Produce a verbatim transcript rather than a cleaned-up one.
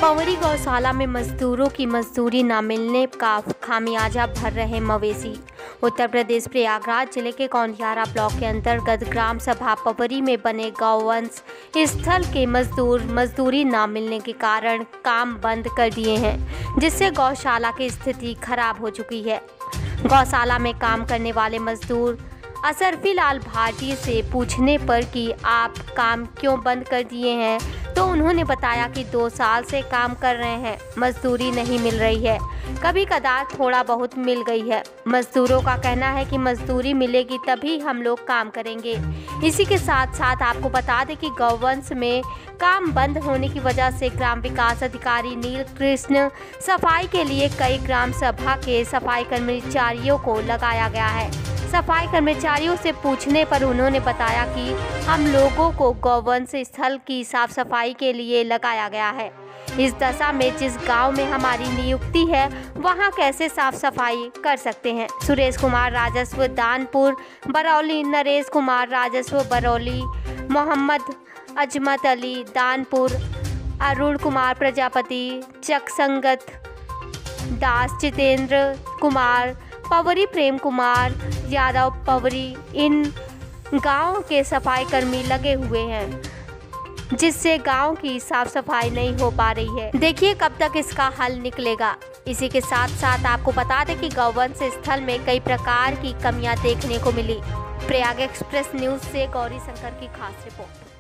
पवरी गौशाला में मजदूरों की मजदूरी न मिलने का खामियाजा भर रहे मवेशी। उत्तर प्रदेश प्रयागराज जिले के कौंडियारा ब्लॉक के अंतर्गत ग्राम सभा पवरी में बने गौवंश स्थल के मजदूर मजदूरी न मिलने के कारण काम बंद कर दिए हैं, जिससे गौशाला की स्थिति खराब हो चुकी है। गौशाला में काम करने वाले मजदूर असरफी लाल भाटी से पूछने पर कि आप काम क्यों बंद कर दिए हैं, तो उन्होंने बताया कि दो साल से काम कर रहे हैं, मजदूरी नहीं मिल रही है, कभी कदार थोड़ा बहुत मिल गई है। मजदूरों का कहना है कि मजदूरी मिलेगी तभी हम लोग काम करेंगे। इसी के साथ साथ आपको बता दें कि गौवंश में काम बंद होने की वजह से ग्राम विकास अधिकारी नील कृष्ण सफाई के लिए कई ग्राम सभा के सफाई कर्मचारियों को लगाया गया है। सफाई कर्मचारियों से पूछने पर उन्होंने बताया कि हम लोगों को गौवंश स्थल की साफ सफाई के लिए लगाया गया है। इस दशा में जिस गांव में हमारी नियुक्ति है वहां कैसे साफ सफाई कर सकते हैं। सुरेश कुमार राजस्व दानपुर बरौली, नरेश कुमार राजस्व बरौली, मोहम्मद अजमत अली दानपुर, अरुण कुमार प्रजापति चकसंगत दास, जितेंद्र कुमार पवरी, प्रेम कुमार यादव पवरी, इन गांव के सफाई कर्मी लगे हुए हैं, जिससे गांव की साफ सफाई नहीं हो पा रही है। देखिए कब तक इसका हल निकलेगा। इसी के साथ साथ आपको बता दें कि गौवंश स्थल में कई प्रकार की कमियां देखने को मिली। प्रयाग एक्सप्रेस न्यूज से गौरी शंकर की खास रिपोर्ट।